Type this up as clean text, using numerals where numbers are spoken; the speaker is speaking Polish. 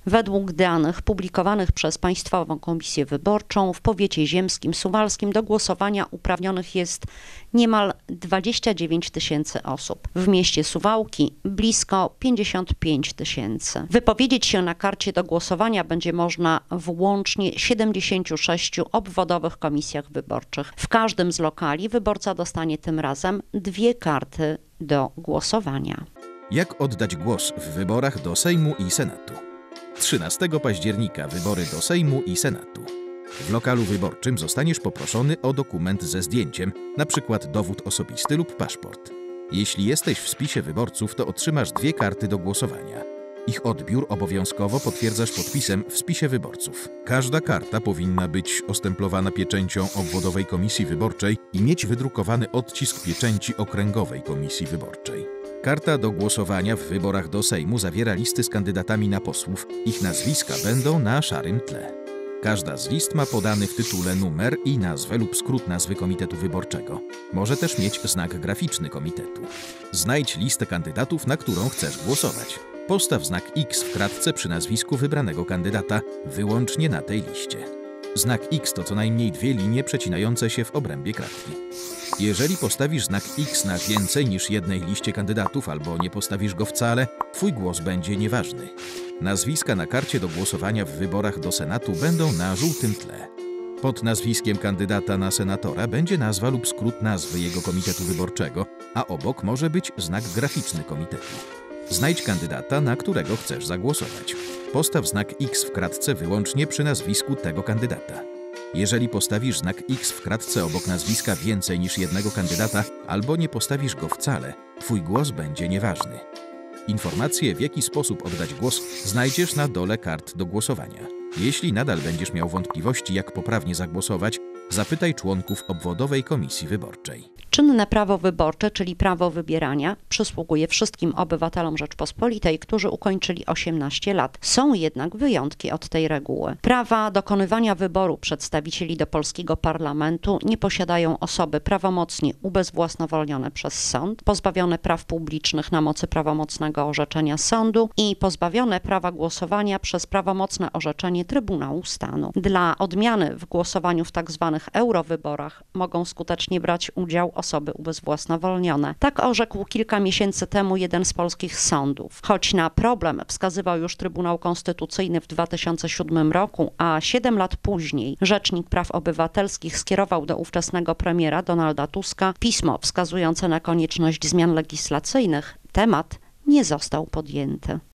Według danych publikowanych przez Państwową Komisję Wyborczą w powiecie ziemskim suwalskim do głosowania uprawnionych jest niemal 29 tysięcy osób. W mieście Suwałki blisko 55 tysięcy. Wypowiedzieć się na karcie do głosowania będzie można w łącznie 76 obwodowych komisjach wyborczych. W każdym z lokali wyborca dostanie tym razem 2 karty do głosowania. Jak oddać głos w wyborach do Sejmu i Senatu? 13 października wybory do Sejmu i Senatu. W lokalu wyborczym zostaniesz poproszony o dokument ze zdjęciem, np. dowód osobisty lub paszport. Jeśli jesteś w spisie wyborców, to otrzymasz 2 karty do głosowania. Ich odbiór obowiązkowo potwierdzasz podpisem w spisie wyborców. Każda karta powinna być ostemplowana pieczęcią obwodowej komisji wyborczej i mieć wydrukowany odcisk pieczęci okręgowej komisji wyborczej. Karta do głosowania w wyborach do Sejmu zawiera listy z kandydatami na posłów. Ich nazwiska będą na szarym tle. Każda z list ma podany w tytule numer i nazwę lub skrót nazwy komitetu wyborczego. Może też mieć znak graficzny komitetu. Znajdź listę kandydatów, na którą chcesz głosować. Postaw znak X w kratce przy nazwisku wybranego kandydata, wyłącznie na tej liście. Znak X to co najmniej 2 linie przecinające się w obrębie kratki. Jeżeli postawisz znak X na więcej niż jednej liście kandydatów albo nie postawisz go wcale, twój głos będzie nieważny. Nazwiska na karcie do głosowania w wyborach do Senatu będą na żółtym tle. Pod nazwiskiem kandydata na senatora będzie nazwa lub skrót nazwy jego komitetu wyborczego, a obok może być znak graficzny komitetu. Znajdź kandydata, na którego chcesz zagłosować. Postaw znak X w kratce wyłącznie przy nazwisku tego kandydata. Jeżeli postawisz znak X w kratce obok nazwiska więcej niż jednego kandydata albo nie postawisz go wcale, twój głos będzie nieważny. Informacje, w jaki sposób oddać głos, znajdziesz na dole kart do głosowania. Jeśli nadal będziesz miał wątpliwości, jak poprawnie zagłosować, zapytaj członków obwodowej komisji wyborczej. Czynne prawo wyborcze, czyli prawo wybierania, przysługuje wszystkim obywatelom Rzeczpospolitej, którzy ukończyli 18 lat. Są jednak wyjątki od tej reguły. Prawa dokonywania wyboru przedstawicieli do polskiego parlamentu nie posiadają osoby prawomocnie ubezwłasnowolnione przez sąd, pozbawione praw publicznych na mocy prawomocnego orzeczenia sądu i pozbawione prawa głosowania przez prawomocne orzeczenie Trybunału Stanu. Dla odmiany w głosowaniu w tzw. eurowyborach mogą skutecznie brać udział osoby ubezwłasnowolnione. Tak orzekł kilka miesięcy temu jeden z polskich sądów. Choć na problem wskazywał już Trybunał Konstytucyjny w 2007 roku, a 7 lat później Rzecznik Praw Obywatelskich skierował do ówczesnego premiera Donalda Tuska pismo wskazujące na konieczność zmian legislacyjnych, temat nie został podjęty.